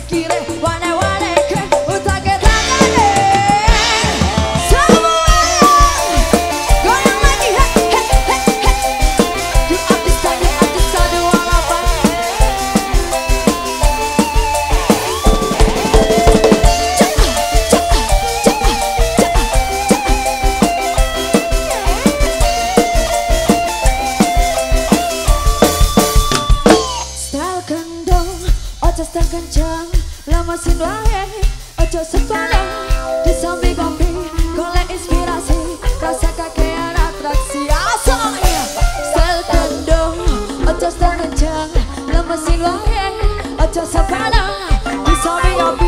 kire wane ke utake tangane semua goyang lagi du artis satu walapan ojo stang kencang, lemesin wae, ojo sepaneng. Di samping kopi, golek inspirasi, rasa kakean atraksi. Asal style kendong, ojo stang kencang, lemesin wae, ojo sepaneng. Di samping kopi.